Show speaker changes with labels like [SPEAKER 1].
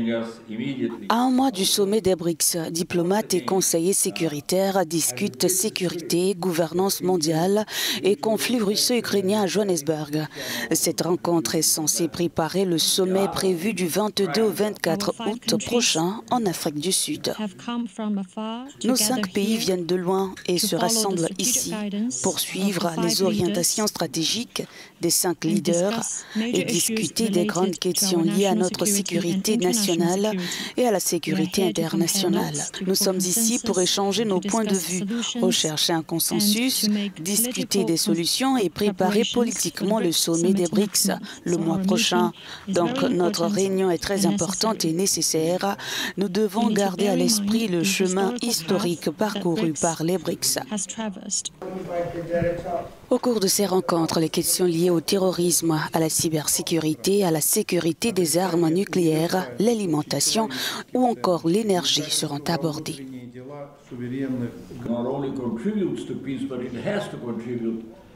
[SPEAKER 1] À un mois du sommet des BRICS, diplomates et conseillers sécuritaires discutent sécurité, gouvernance mondiale et conflit russo-ukrainien à Johannesburg. Cette rencontre est censée préparer le sommet prévu du 22 au 24 août prochain en Afrique du Sud. Nos 5 pays viennent de loin et se rassemblent ici pour suivre les orientations stratégiques des 5 leaders et discuter des grandes questions liées à notre sécurité nationale et à la sécurité internationale. Nous sommes ici pour échanger nos points de vue, rechercher un consensus, discuter des solutions et préparer politiquement le sommet des BRICS le mois prochain. Donc notre réunion est très importante et nécessaire. Nous devons garder à l'esprit le chemin historique parcouru par les BRICS. Au cours de ces rencontres, les questions liées au terrorisme, à la cybersécurité, à la sécurité des armes nucléaires, l'alimentation ou encore l'énergie seront abordées.